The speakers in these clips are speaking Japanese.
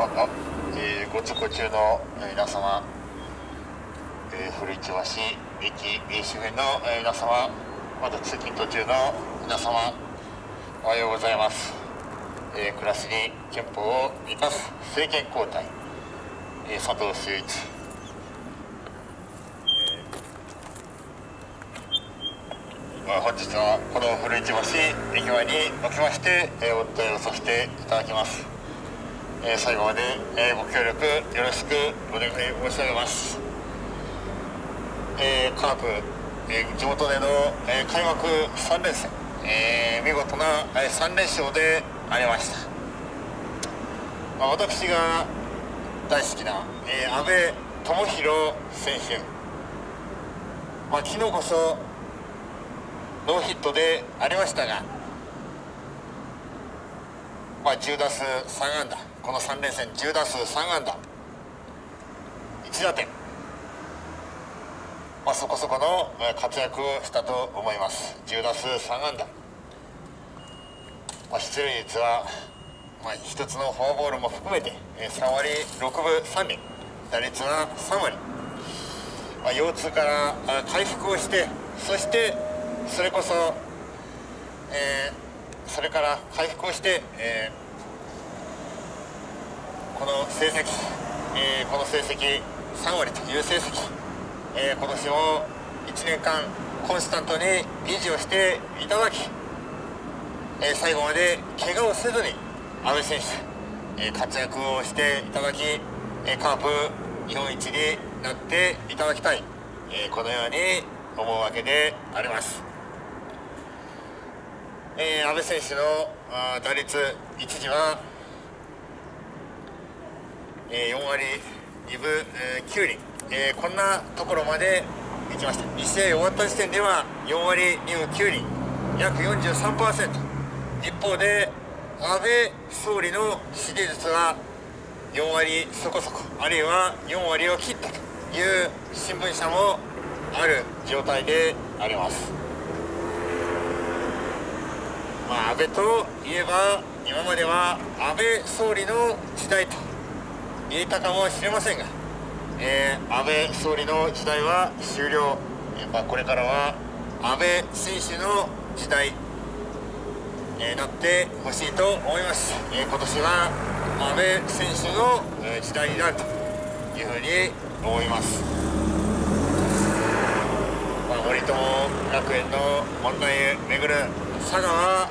ご通行中の皆様、古市橋駅周辺の皆様、まだ通勤途中の皆様、おはようございます。暮らしに憲法を生かす政権交代、佐藤修一、本日はこの古市橋駅前におきましてお伝えをさせていただきます。最後までご協力よろしくお願い申し上げます。カープ地元での開幕3連戦、見事な3連勝でありました。私が大好きな阿部智裕選手、昨日こそノーヒットでありましたが、10打数3安打、この3連戦10打数3安打1打点、そこそこの活躍をしたと思います。10打数3安打、出塁率は一つのフォアボールも含めて3割6分3厘、打率は3割、腰痛から回復をして、そしてそれから回復をして、この成績3割という成績、今年も1年間コンスタントに維持をしていただき、最後まで怪我をせずに阿部選手、活躍をしていただき、カープ日本一になっていただきたい、このように思うわけであります。阿部選手の打率一時は4割2分9厘、こんなところまで行きました。2試合終わった時点では4割2分9厘、約 43%。 一方で安倍総理の支持率は4割そこそこ、あるいは4割を切ったという新聞社もある状態であります。安倍といえば今までは安倍総理の時代と言えたかもしれませんが、安倍総理の時代は終了。これからは安倍選手の時代になってほしいと思います。今年は安倍選手の時代になるというふうに思います。森友学園の問題をめぐる佐川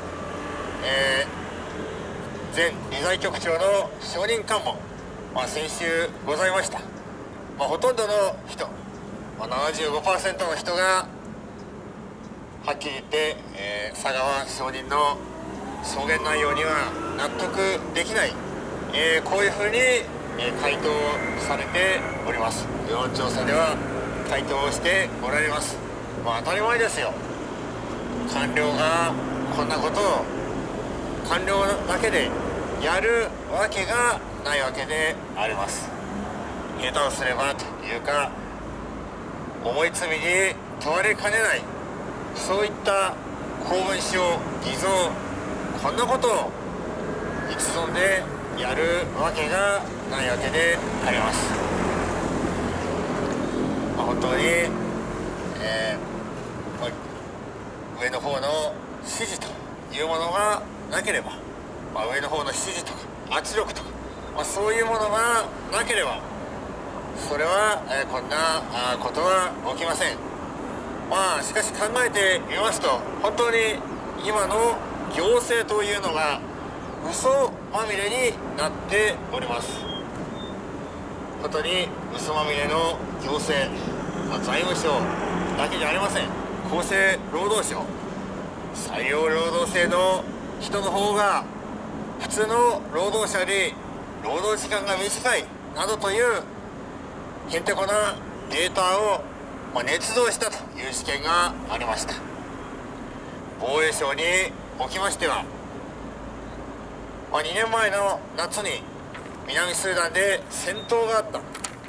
前理財局長の証人喚問、先週ございました。ほとんどの人、75% の人がはっきり言って、佐川証人の証言内容には納得できない、こういうふうに、回答されております。世論調査では回答をしておられます。当たり前ですよ。官僚がこんなことを官僚だけでやるわけがないわけであります。下手をすればというか、重い罪に問われかねない、そういった公文書偽造、こんなことを一存でやるわけがないわけであります。本当に、上の方の指示というものがなければ、上の方の指示とか圧力とか、そういうものがなければ、それは、こんなことは起きません。しかし考えてみますと、本当に今の行政というのが嘘まみれになっております。本当に嘘まみれの行政、財務省だけじゃありません。厚生労働省、採用労働制の人の方が普通の労働者に労働時間が短いなどというへんてこなデータを捏造したという事件がありました。防衛省におきましては、2年前の夏に南スーダンで戦闘があった、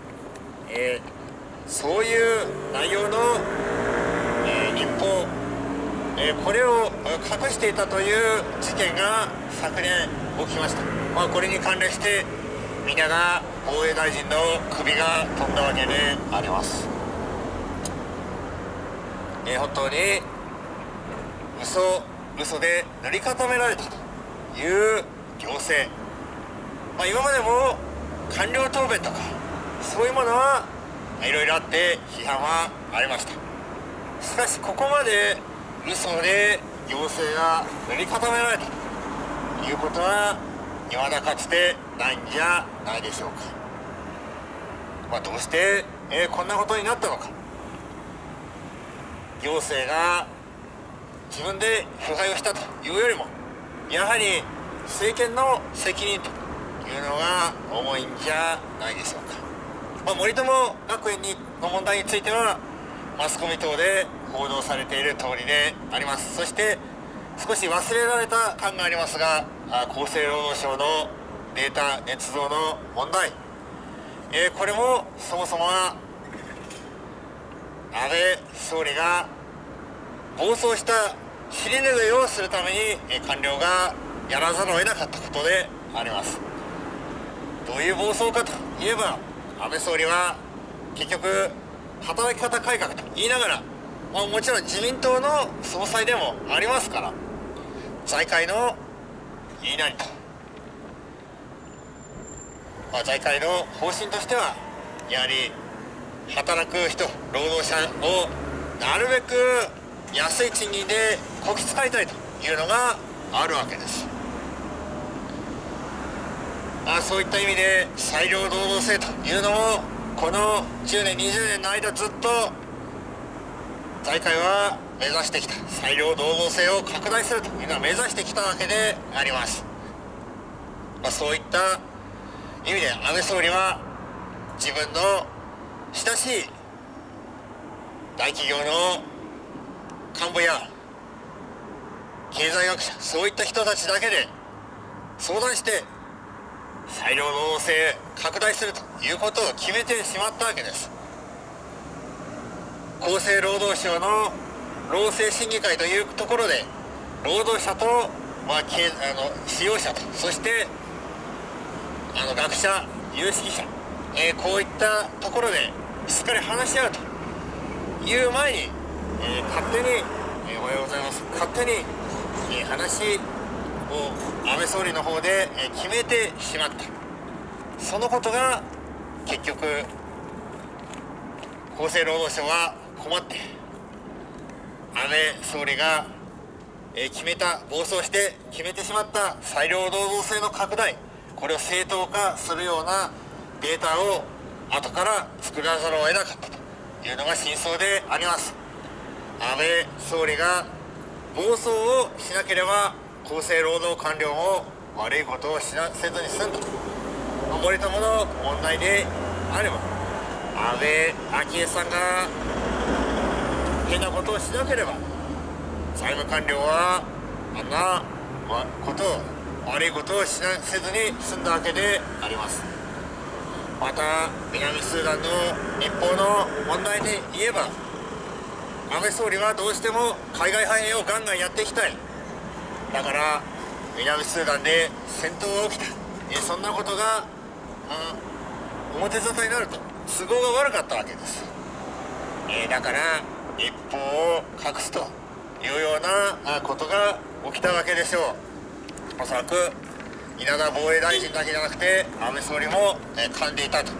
そういう内容の、日報、これを隠していたという事件が昨年起きました。これに関連して稲田防衛大臣の首が飛んだわけであります。本当に嘘で塗り固められたという行政、今までも官僚答弁とかそういうものはいろいろあって批判はありました。しかしここまで嘘で行政が塗り固められたということは未だかつてないんじゃないでしょうか。どうして、こんなことになったのか。行政が自分で腐敗をしたというよりもやはり政権の責任というのが重いんじゃないでしょうか。森友学園の問題についてはマスコミ等で報道されている通りであります。そして少し忘れられた感がありますが、厚生労働省のデータ捏造の問題、これもそもそもは安倍総理が暴走した尻拭いをするために官僚がやらざるを得なかったことであります。どういう暴走かといえば、安倍総理は結局働き方改革と言いながら、もちろん自民党の総裁でもありますから、財界の言いなりと、財界の方針としてはやはり働く人、労働者をなるべく安い賃金でこき使いたいというのがあるわけです。そういった意味で裁量労働制というのもこの10年20年の間ずっと財界は目指してきた裁量労働制を拡大するというのは目指してきたわけであります。そういった意味で安倍総理は自分の親しい大企業の幹部や経済学者、そういった人たちだけで相談して裁量労働制拡大するということを決めてしまったわけです。厚生労働省の労政審議会というところで労働者と、使用者と、そして学者、有識者、こういったところでしっかり話し合うという前に、勝手に、おはようございます、勝手に、話を安倍総理の方で、決めてしまった。そのことが結局厚生労働省は困って、安倍総理が、暴走して決めてしまった裁量労働制の拡大、これを正当化するようなデータを後から作らざるを得なかったというのが真相であります。安倍総理が暴走をしなければ厚生労働官僚も悪いことをせずに済んだ。森友の問題であれば安倍昭恵さんが変なことをしなければ財務官僚はあんなことを悪いことをせずに済んだわけであります。また南スーダンの日報の問題で言えば安倍総理はどうしても海外派兵をガンガンやっていきたい。だから南スーダンで戦闘が起きた、そんなことが、表沙汰になると都合が悪かったわけです。だから一報を隠すというようなことが起きたわけでしょう。おそらく稲田防衛大臣だけじゃなくて安倍総理も噛んでいたと、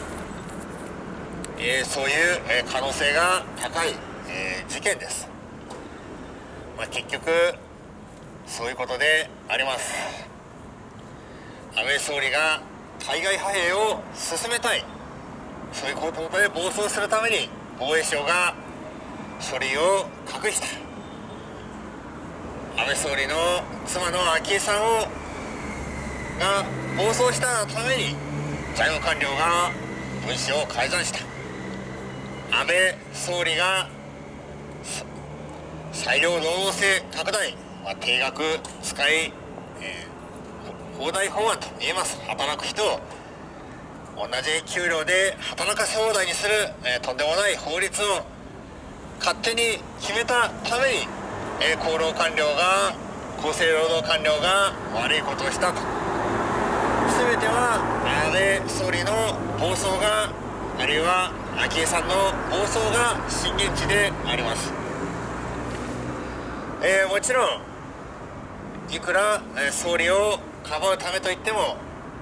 そういう可能性が高い事件です。結局そういうことであります。安倍総理が海外派兵を進めたい、そういうことで暴走するために防衛省が書類を隠した。安倍総理の妻の昭恵さんが暴走したために財務官僚が文書を改ざんした。安倍総理が裁量労働制拡大、定額使い、放題法案と言えます。働く人を同じ給料で働かせ放題にする、とんでもない法律を勝手に決めたために、厚労官僚が厚生労働官僚が悪いことをしたと。全ては安倍昭恵さんの暴走が震源地であります。もちろんいくら総理をかばうためといっても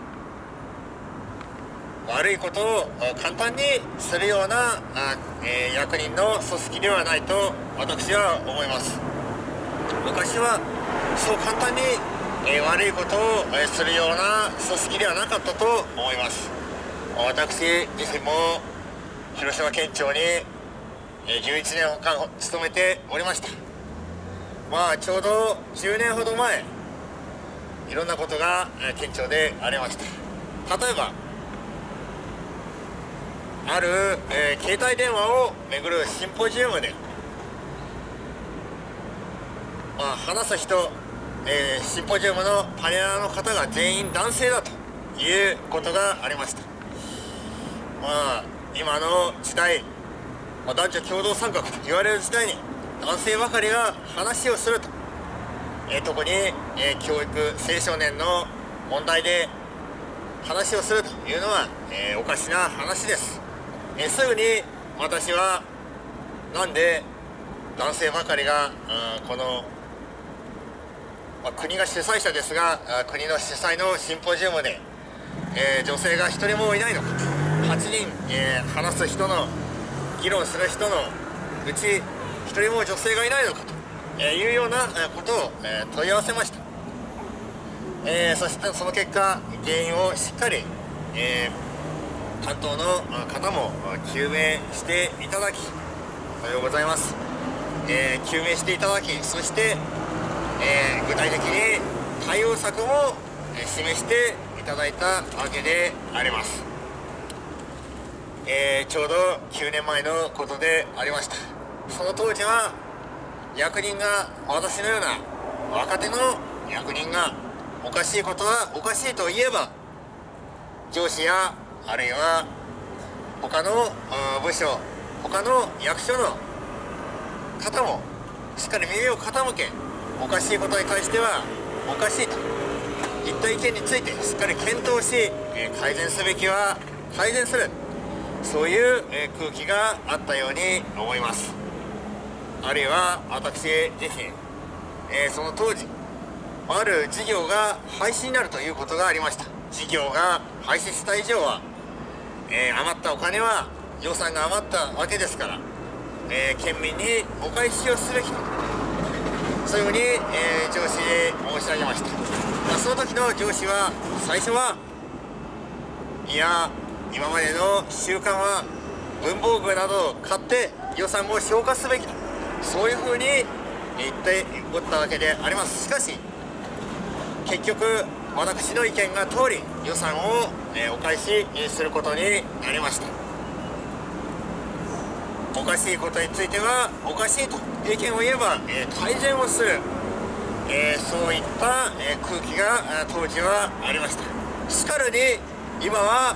悪いことを簡単にするような役人の組織ではないと私は思います。昔はそう簡単に悪いことをするような組織ではなかったと思います。私自身も広島県庁に11年間勤めておりました。ちょうど10年ほど前、いろんなことが県庁でありました。例えばある携帯電話をめぐるシンポジウムで、話す人、シンポジウムのパネラーの方が全員男性だということがありました。今の時代、男女共同参画と言われる時代に男性ばかりが話をすると、特に、教育青少年の問題で話をするというのは、おかしな話です。すぐに私はなんで男性ばかりがこの、国が主催者ですが国の主催のシンポジウムで、女性が一人もいないのか、8人、話す人の議論する人のうち一人も女性がいないのかというようなことを問い合わせました。そしてその結果原因をしっかり担当の方も究明していただき、おはようございます、究明していただき、そして、具体的に対応策も示していただいたわけであります。ちょうど9年前のことでありました。その当時は役人が、私のような若手の役人がおかしいことはおかしいと言えば、上司やあるいは他の部署、他の役所の方もしっかり耳を傾け、おかしいことに対してはおかしいといった意見についてしっかり検討し、改善すべきは改善する、そういう空気があったように思います。あるいは私自身、その当時ある事業が廃止になるということがありました。事業が廃止した以上は、余ったお金は予算が余ったわけですから、県民にお返しをすべきと、そういうふうに、上司に申し上げました。その時の上司は最初は、いや今までの習慣は文房具などを買って予算を消化すべきと、そういうふうに言っておったわけであります。しかし結局私の意見が通り予算をお返しすることになりました。おかしいことについてはおかしいと意見を言えば改善をする、そういった空気が当時はありました。しかるに今は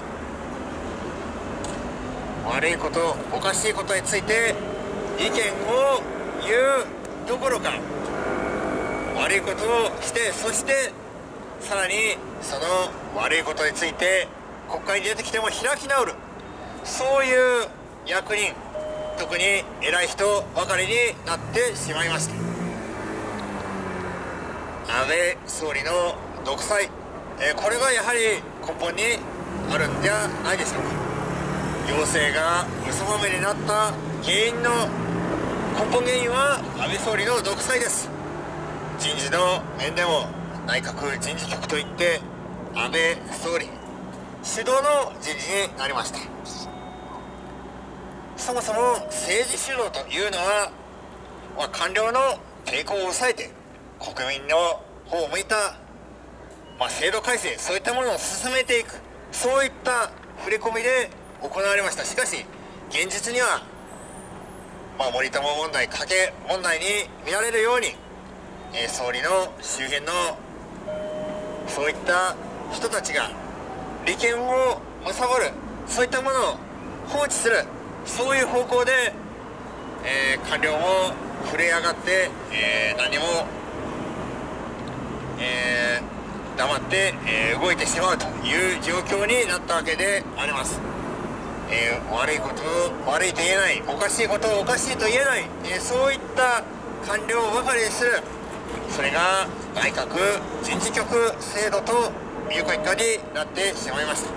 悪いこと、おかしいことについて意見を言うどころか、悪いことをして、そしてさらにその悪いことについて国会に出てきても開き直る、そういう役人、特に偉い人ばかりになってしまいました。安倍総理の独裁、これがやはり根本にあるんじゃないでしょうか。行政が嘘まみれになった原因の根本原因は安倍総理の独裁です。人事の面でも内閣人事局といって安倍総理主導の人事になりました。そもそも政治主導というのは、官僚の抵抗を抑えて国民の方を向いた、制度改正、そういったものを進めていく、そういった触れ込みで行われました。しかし現実には、森友問題、加計問題に見られるように、総理の周辺のそういった人たちが利権を貪る、そういったものを放置する、そういう方向で、官僚も震え上がって、何も、黙って、動いてしまうという状況になったわけであります。 悪いことを悪いと言えない、おかしいことをおかしいと言えない、そういった官僚ばかりにする、それが内閣人事局制度という結果になってしまいました。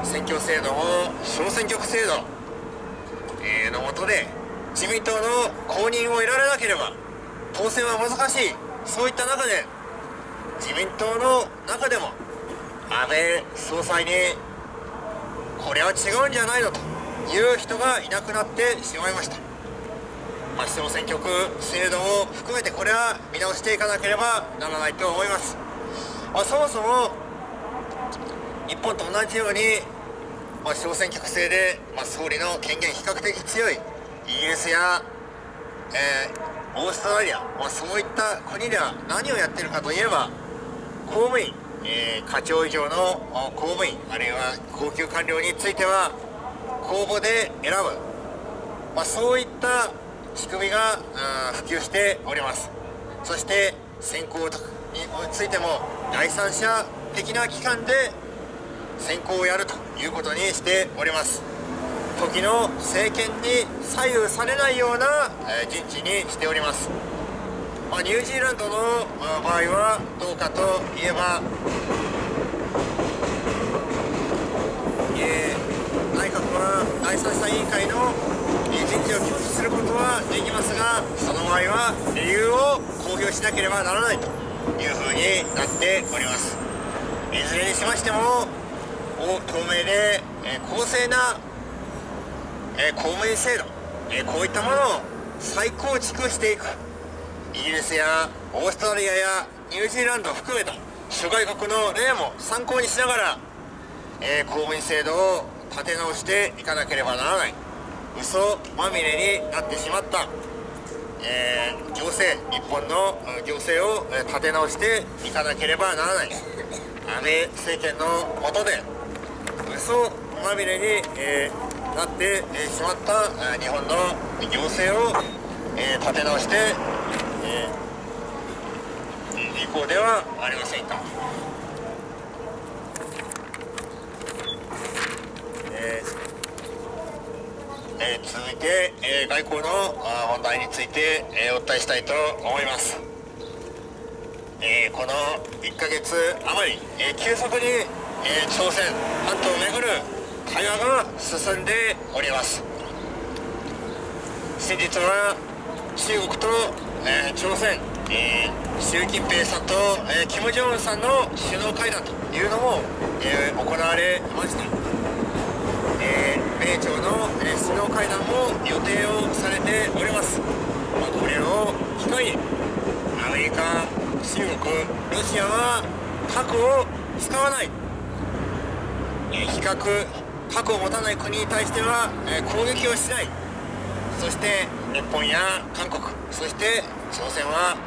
選挙制度も小選挙区制度、の下で自民党の公認を得られなければ当選は難しい、そういった中で自民党の中でも安倍総裁にこれは違うんじゃないのという人がいなくなってしまいました。小選挙区制度を含めてこれは見直していかなければならないと思います。そもそも日本と同じように、小選挙区制で、総理の権限比較的強いイギリスや、オーストラリア、そういった国では何をやっているかといえば、公務員、課長以上の公務員あるいは高級官僚については公募で選ぶ、そういった仕組みが普及しております。そして選考についても第三者的な機関で選考をやるということにしております。時の政権に左右されないような人事にしております。ニュージーランドの場合はどうかといえば、内閣は第三者委員会の人事を拒否することはできますが、その場合は理由を公表しなければならないというふうになっております。いずれにしましても透明で公正な公務員制度、こういったものを再構築していく、イギリスやオーストラリアやニュージーランドを含めた諸外国の例も参考にしながら、公務員制度を立て直していかなければならない、嘘まみれになってしまった、行政、日本の行政を立て直していかなければならない、安倍政権の下で嘘まみれに、なってしまった日本の行政を立て直していこうではありませんか。続いて、外交の問題について、お伝えしたいと思います。この1ヶ月余り、急速に、朝鮮半島をめぐる会話が進んでおります。先日は中国と、朝鮮、習近平さんと、金正恩さんの首脳会談というのも、行われました。米朝の、首脳会談も予定をされております。これを機会にアメリカ、中国、ロシアは核を使わない、核を持たない国に対しては、攻撃をしない、そして日本や韓国、そして朝鮮は、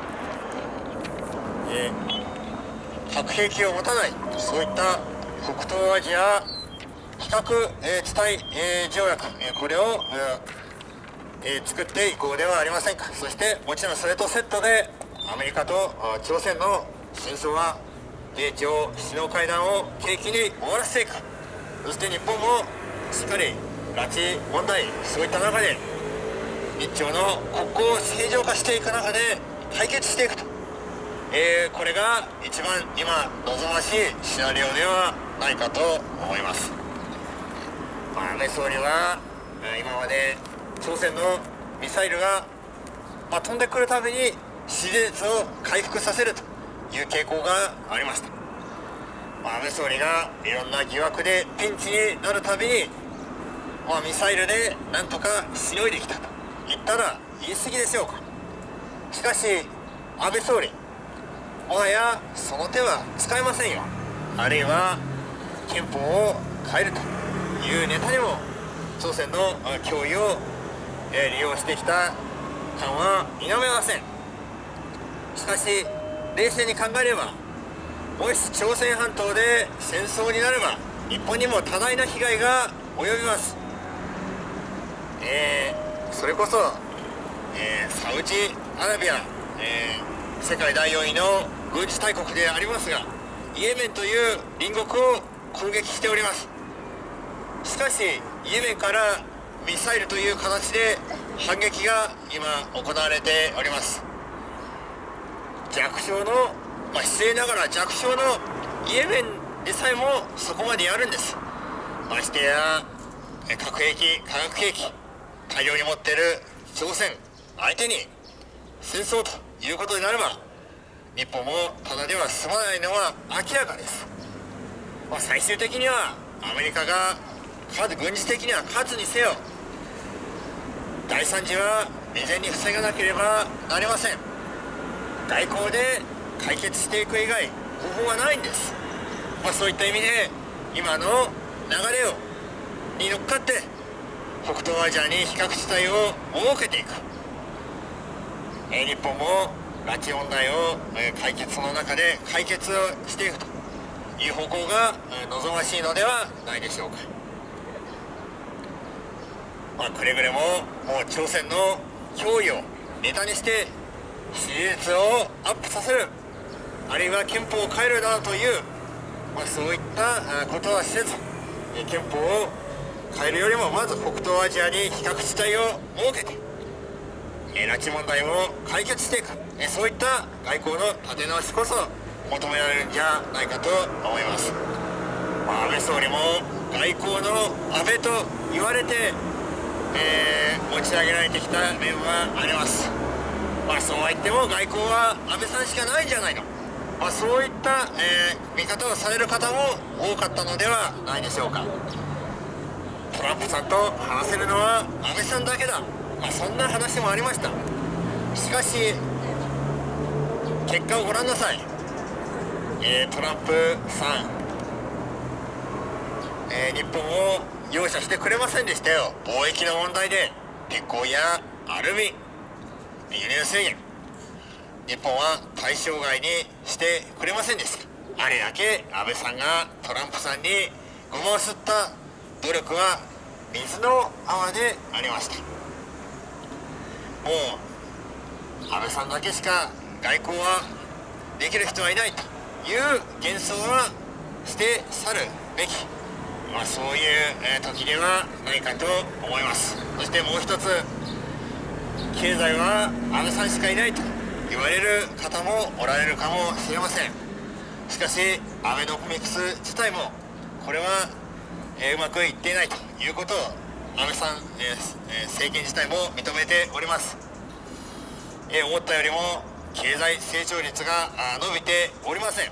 核兵器を持たない、そういった北東アジア非核地帯条約、これを作っていこうではありませんか。そしてもちろんそれとセットでアメリカと朝鮮の戦争は米朝首脳会談を契機に終わらせていく。そして日本もしっかり拉致問題、そういった中で日朝の国交を正常化していく中で解決していくと、これが一番今望ましいシナリオではないかと思います。安倍総理は今まで朝鮮のミサイルが、飛んでくるたびに支持率を回復させるという傾向がありました。安倍総理がいろんな疑惑でピンチになるたびに、ミサイルでなんとかしのいできたと言ったら言い過ぎでしょうか。しかし安倍総理、もはやその手は使えませんよ。あるいは憲法を変えるというネタにも朝鮮の脅威を利用してきた感は否めません。しかし冷静に考えれば、もし朝鮮半島で戦争になれば日本にも多大な被害が及びます。それこそ、サウジアラビア、世界第4位の軍事大国でありますが、イエメンという隣国を攻撃しております。 しかしイエメンからミサイルという形で反撃が今行われております。弱小の、失礼ながら弱小のイエメンでさえもそこまでやるんです。ましてや核兵器、化学兵器大量に持っている朝鮮相手に戦争ということになれば、日本もただでは済まないのは明らかです。最終的にはアメリカが軍事的には勝つにせよ、大惨事は未然に防がなければなりません。外交で解決していく以外方法はないんです。そういった意味で今の流れに乗っかって北東アジアに非核地帯を設けていく、日本も拉致問題を解決の中で解決をしていくという方向が望ましいのではないでしょうか。くれぐれももう朝鮮の脅威をネタにして支持率をアップさせる、あるいは憲法を変えるなどという、そういったことはせず、憲法を変えるよりもまず北東アジアに非核地帯を設けて拉致問題を解決していく、そういった外交の立て直しこそ求められるんじゃないかと思います。安倍総理も外交の安倍と言われて、持ち上げられてきた面はあります。そうは言っても外交は安倍さんしかないんじゃないの、そういった、見方をされる方も多かったのではないでしょうか。トランプさんと話せるのは安倍さんだけだ、そんな話もありました。しかし結果をご覧なさい。トランプさん、日本を容赦してくれませんでしたよ。貿易の問題で鉄鋼やアルミ、輸入制限、日本は対象外にしてくれませんでした。あれだけ安倍さんがトランプさんにごまをすった努力は水の泡でありました。もう安倍さんだけしか外交はできる人はいないという幻想は捨て去るべき、そういう時ではないかと思います。そしてもう一つ、経済は安倍さんしかいないと言われる方もおられるかもしれません。しかしアベノミクス自体もこれは、うまくいっていないということを安倍さん、政権自体も認めております。思ったよりも経済成長率が伸びておりません。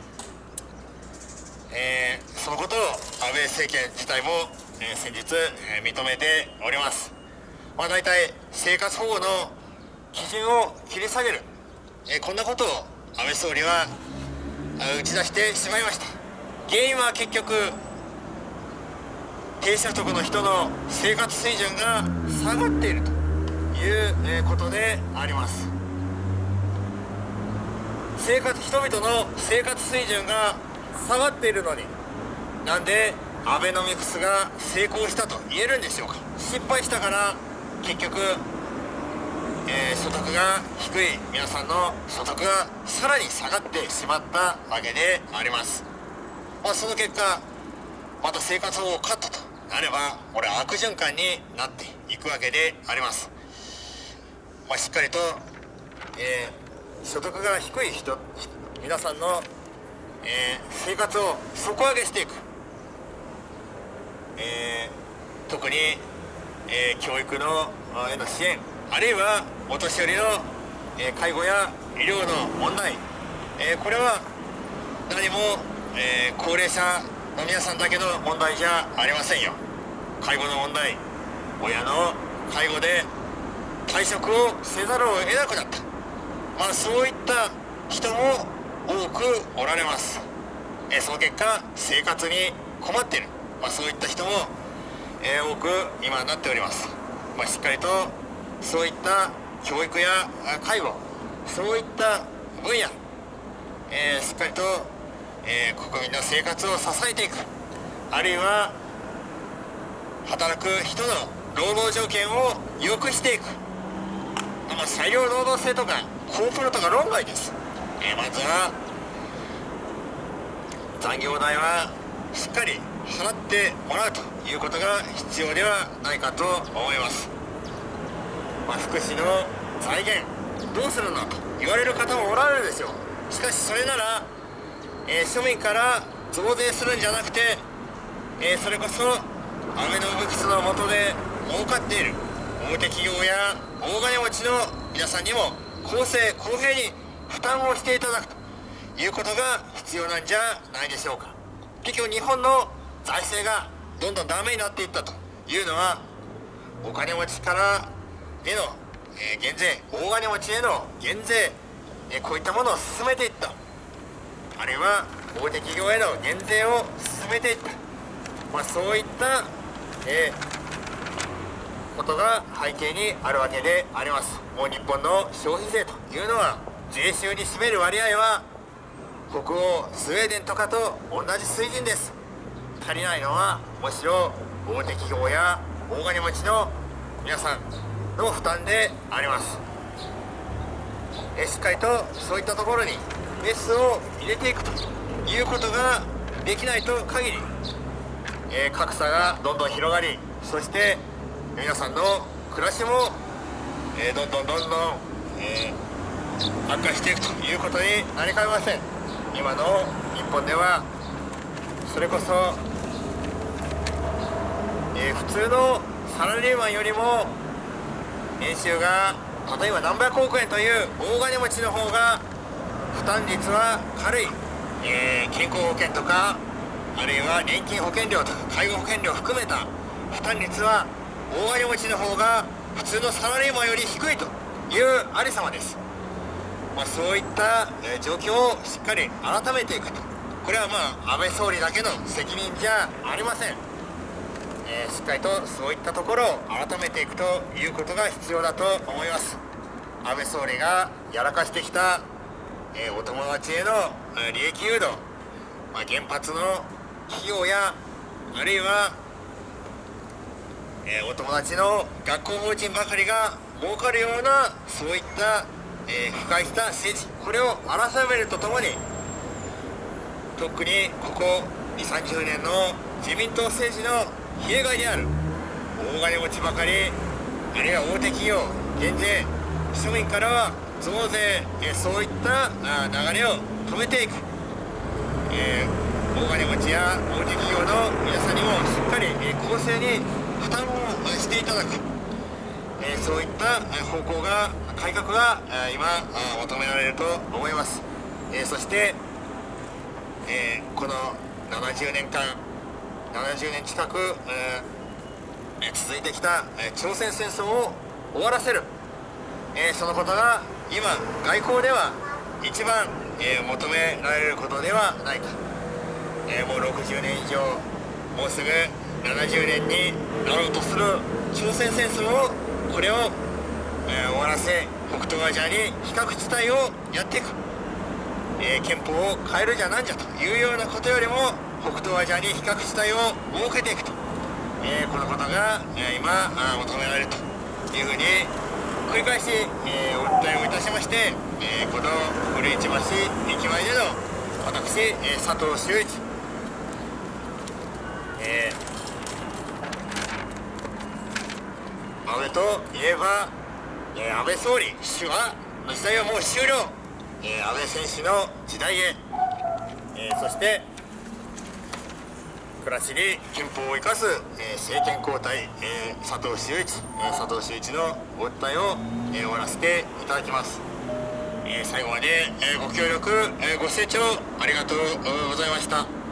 そのことを安倍政権自体も、先日、認めております。大体生活保護の基準を切り下げる、こんなことを安倍総理は打ち出してしまいました。原因は結局低所得の人の生活水準が下がっているということであります。人々の生活水準が下がっているのに、なんでアベノミクスが成功したと言えるんでしょうか。失敗したから結局、所得が低い皆さんの所得がさらに下がってしまったわけであります。その結果また生活保護カットとなれば、これは悪循環になっていくわけであります。しっかりと、所得が低い皆さんの、生活を底上げしていく、特に、教育のへの支援、あるいはお年寄りの、介護や医療の問題、これは何も、高齢者の皆さんだけの問題じゃありませんよ。介護の問題、親の介護で退職をせざるを得なくなった、そういった人も多くおられます。その結果生活に困っている、そういった人も、多く今なっております。しっかりとそういった教育や介護、そういった分野、しっかりと、国民の生活を支えていく、あるいは働く人の労働条件を良くしていく、裁量労働制とかコーポレートが論外です。まずは残業代はしっかり払ってもらうということが必要ではないかと思います。福祉の財源どうするのと言われる方もおられるでしょう。しかしそれなら、庶民から増税するんじゃなくて、それこそアベノミクスの下で儲かっている大手企業や大金持ちの皆さんにも公正公平に負担をしていただくということが必要なんじゃないでしょうか。結局日本の財政がどんどんダメになっていったというのは、お金持ちからへの減税、大金持ちへの減税、こういったものを進めていった、あるいは大手企業への減税を進めていった、そういった、ことが背景にあるわけであります。もう日本の消費税というのは税収に占める割合は北欧スウェーデンとかと同じ水準です。足りないのはむしろ大手企業や大金持ちの皆さんの負担であります。しっかりとそういったところにメスを入れていくということができないと限り、格差がどんどん広がり、そして皆さんの暮らしも、どんどん、悪化していくということになりかねません。今の日本ではそれこそ、普通のサラリーマンよりも年収が例えば何百億円という大金持ちの方が負担率は軽い、健康保険とかあるいは年金保険料とか介護保険料を含めた負担率は大金持ちの方が普通のサラリーマンより低いというありさまです。そういった、状況をしっかり改めていくと、これは安倍総理だけの責任じゃありません。しっかりとそういったところを改めていくということが必要だと思います。安倍総理がやらかしてきた、お友達への利益誘導、原発の企業やあるいは、お友達の学校法人ばかりが儲かるようなそういった、腐敗した政治、これを改めるとともに、特にここ2、30年の自民党政治の弊害である大金持ちばかり、あるいは大手企業減税、庶民からは増税、そういった流れを止めていく、大金持ちや大手企業の皆さんにもしっかり公正に負担をしていただく、そういった方向が改革が今求められると思います。そして、この70年近く、続いてきた朝鮮戦争を終わらせる、そのことが今外交では一番、求められることではないか。もう60年以上、もうすぐ70年になろうとする朝鮮戦争を、これを、終わらせ、北東アジアに非核地帯をやっていく、憲法を変えるじゃなんじゃというようなことよりも、北東アジアに非核地帯を設けていくと、このことが、今求められるというふうに繰り返し、お訴えをいたしまして、この古市橋駅前での私、佐藤修一、安倍といえば、安倍総理氏はの時代はもう終了、安倍選手の時代へ、そして暮らしに憲法を生かす、政権交代、佐藤修一のお訴えを、終わらせていただきます。最後まで、ご協力、ご清聴ありがとうございました。